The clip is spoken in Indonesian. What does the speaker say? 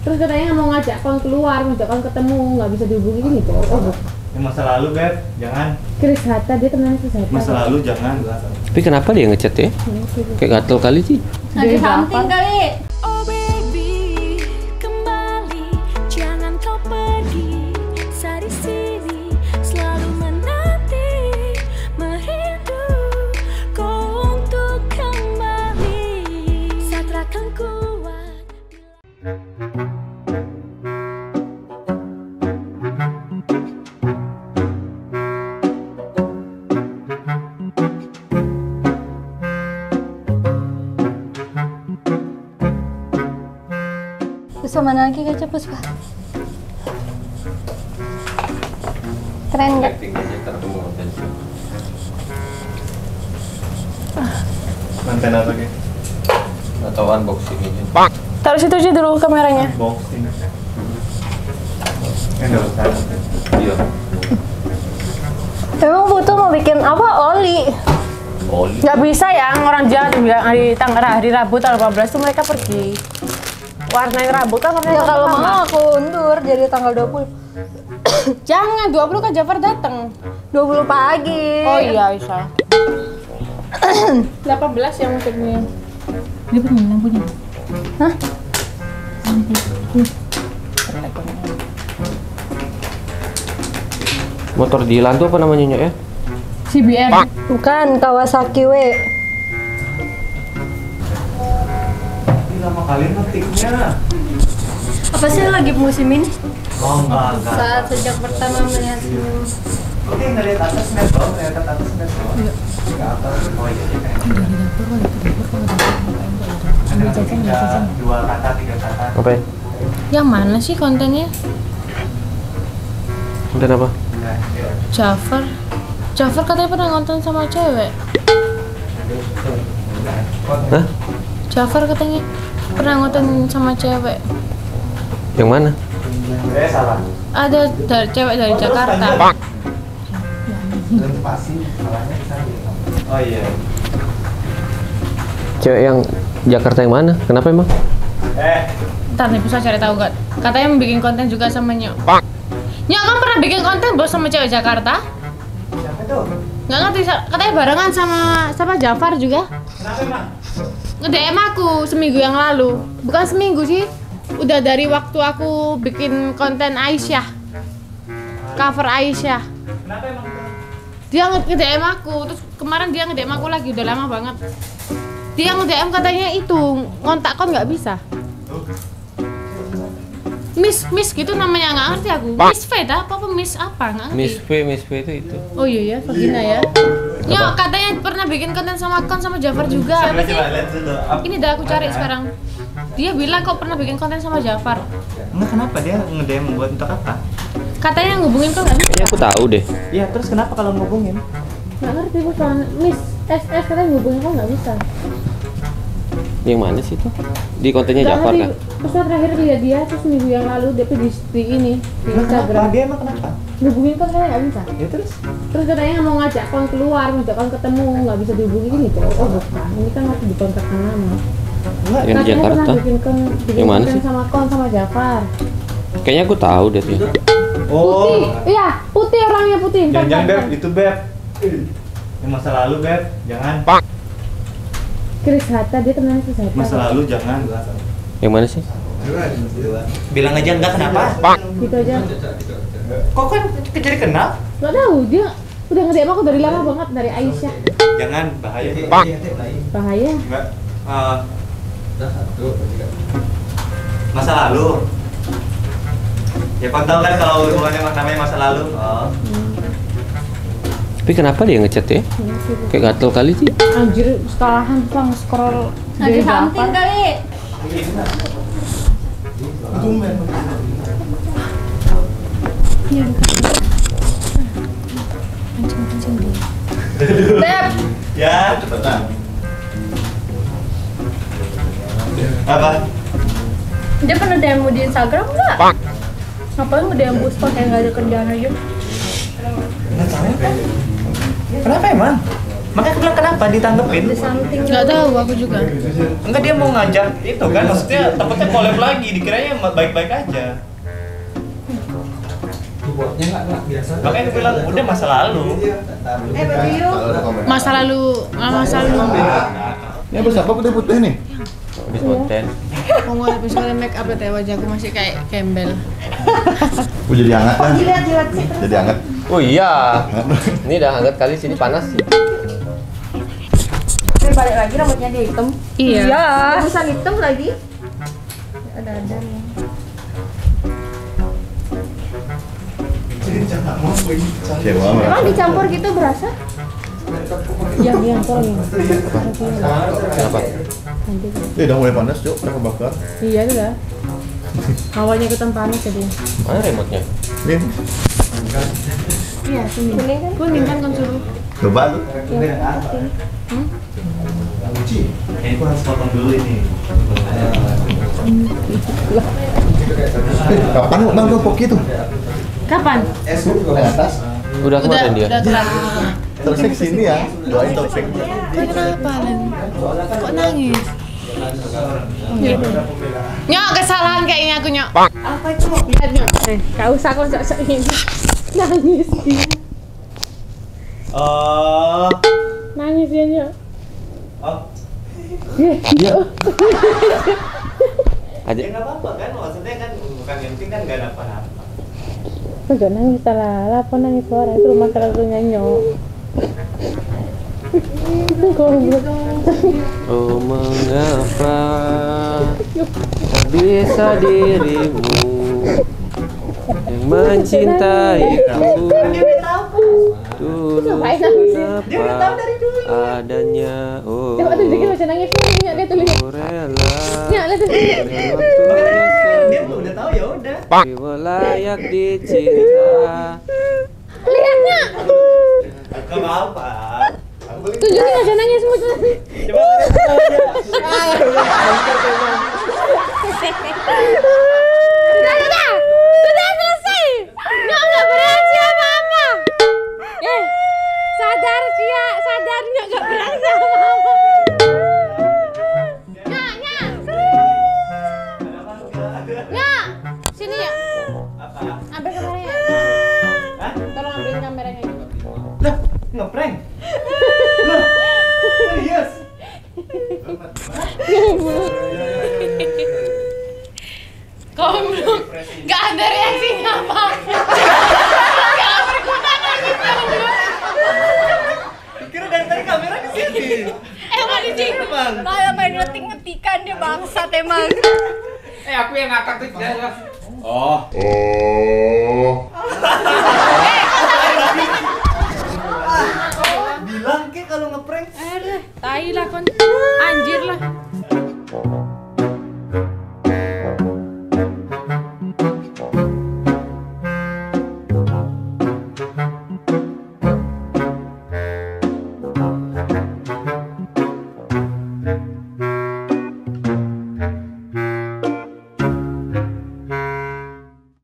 Terus katanya mau ngajak kon keluar, ngajak kon ketemu, nggak bisa dihubungi gitu. Ini masa lalu, Beb. Jangan. Chris Hatta, dia temennya Chris Hatta. Masa lalu jangan. Tapi kenapa dia ngechat ya? Kayak gatel kali sih. Ada something kali. Oh baby, kembali, jangan kau pergi. Dari sini selalu menanti, merindu kau untuk kembali. Saat akan kuat. Puspa mana lagi kaca Puspa? Keren nggak? Manten apa gitu? Atau unboxing aja. Taruh situ aja dulu kameranya. Unboxing. Enggak usah. Iya. Emang butuh mau bikin apa? Oli. Oli. Nggak bisa ya, orang jahat bilang hari Rabu tanggal 15 tuh mereka pergi. Warnain rambut kan warnanya Ya kalau sama. mau aku undur jadi tanggal 20. Jangan, 20 kan Jafar datang. 20 pagi. Oh iya, bisa. 18 yang maksudnya. Dia punya lampunya. Hah? Motor Dilan tuh apa namanya Nyok ya? CBR. Bukan Kawasaki W. Lama kali ngetiknya. Apa sih lagi musim ini? Oh enggak. Saat sejak pertama melihatmu. Oke, ngeliat atas net bro, ngeliat atas net bro. Enggak atas. Oh iya, ada dua kata, tiga kata. Apa ya? Yang mana sih kontennya? Konten apa? Jafar. Jafar katanya pernah nonton sama cewek. Hah? Jafar katanya pernah nonton sama cewek. Yang mana? Salah. Ada cewek dari Jakarta. Oh iya. Cewek yang Jakarta yang mana? Kenapa emang? Ntar nih bisa cari tahu gak? Katanya mau bikin konten juga sama Nyok. Nyok kan pernah bikin konten bos sama cewek Jakarta? Siapa tuh? Nggak ngerti, katanya barengan sama Jafar juga. Kenapa emang? Nge-DM aku seminggu yang lalu. Bukan seminggu sih. Udah dari waktu aku bikin konten Aisyah. Cover Aisyah. Kenapa emang? Dia nge-DM aku, terus kemarin dia nge-DM aku lagi, udah lama banget. Dia nge-DM katanya itu, ngontak kon nggak bisa. Miss gitu namanya, nggak ngerti aku. Miss V apa Miss apa, nggak ngerti. Miss V itu. Oh iya ya, Vagina ya. Nyok katanya pernah bikin konten sama Jafar juga. Coba lihat dulu. Ini dah aku cari sekarang. Dia bilang kok pernah bikin konten sama Jafar. Enggak, kenapa dia nge-DM buat untuk apa? Katanya ngubungin kok nggak bisa. Kayaknya aku tahu deh. Iya, terus kenapa kalau ngubungin? Nggak ngerti bukan Miss SS katanya hubungin kok nggak bisa. Yang mana sih itu? Di kontennya Nggak Jafar ngerti. kan? Terus terakhir lihat dia tuh seminggu yang lalu dia tuh di ini di Kenapa? Instagram. Dia emang kenapa? Hubungin kok katanya nggak bisa. Ya terus? Terus katanya mau ngajak kon keluar, ngajak kon ketemu, nggak bisa dihubungi gitu. Oh bukan, ini kan masih di kontak nama. Enggak. Yang di Katanya Jakarta. pernah bikin Yang mana konten sih? sama Jafar. Kayaknya aku tahu deh tuh. Putih, iya putih orangnya putih. Jangan Beb, itu Beb. Ini masa lalu Beb, jangan. Chris Hatta, dia temennya Chris Hatta. Masa lalu jangan. Yang mana sih? Bilang aja enggak kenapa? Gitu aja. Kok kan jadi kenal? Gak tahu, dia udah nge-DM aku dari lama banget, dari Aisyah. Jangan, bahaya. Bahaya. Enggak. Masa lalu. Ya kau tahu kan kalau hubungannya namanya masa lalu. Oh. Tapi kenapa dia ngechat ya? Kayak gatel kali sih. Anjir, sekalahan tuh scroll Ada dari something Jafar. kali. Beb, Ya, cepetan. Apa? Dia pernah DM di Instagram nggak? Ngapain nge-DM Puspa kayak nggak ada kerjaan aja? Kenapa emang? Makanya aku bilang kenapa ditanggepin? Nggak tahu aku juga. Enggak, dia mau ngajak itu kan, maksudnya takutnya collab lagi, dikiranya baik-baik aja. Makanya aku bilang udah masa lalu. Masa lalu. Ini apa siapa putih-putih nih? Habis konten. Mau nggak habis kalian make up ya wajahku masih kayak gembel. Jadi hangat kan? Jadi hangat. Oh iya. Ini udah hangat kali sini panas sih. Balik lagi rambutnya dia hitam. Iya. Terusan hitam lagi. Ada nih. Kecewa Emang merasa. dicampur gitu berasa? Yang tolong. Kenapa? Udah mulai panas, Cuk. Udah kebakar. Iya itu dah. Hawanya ikutan panas jadi. Mana remote-nya? Nih, Iya sini. Kuning kan? Kuning kan suruh. coba lu. Kayaknya aku harus potong dulu ini. Kapan lu bang poki tuh? Kapan? Ke atas. Udah kemarin dia. Udah terlalu. Terusnya kesini ya. Doain topik. Kenapa Len? Kok nangis? Nyok, kesalahan kayaknya aku nyok. Apa itu? Lihat nyok. Gak usah kok sok ini. Nangis dia. Oh, Nangis dia nyok. oh, Aja. ya nggak apa-apa kan, maksudnya kan bukan yang penting kan nggak ada apa-apa. Enggak nangis lah. Apa nangis orang itu rumah selalunya nyok. Oh mengapa tak bisa dirimu yang mencintaiku tulus kenapa adanya oh Coba tunjukin macam nangis nyok dia tulis. ku rela Nyok lihat tuh. Dia tuh udah tahu ya udah. jiwa layak dicinta. Lihat nyok. Gak apa-apa. Tunjukin macam nangis semua. Coba. Sudah selesai. Nyok nggak bereaksi apa-apa. Sadar Cia, sadar nyok nggak bereaksi apa-apa. Nyok, sini ya. Apa? Ambil kameranya. Hah? Tolong ambilin kameranya juga. Lah, ngeprank? Lah, serius? Goblok. Gak ada reaksinya apa. Gak berguna nangis goblok. Kira dari tadi kamera ke sini. Emang di sini. Emang. Malah main ngetik-ngetikan dia bangsat emang. Aku yang ngakak tuh. Oh. Bilang ke kalau ngeprank. Tai lah kon.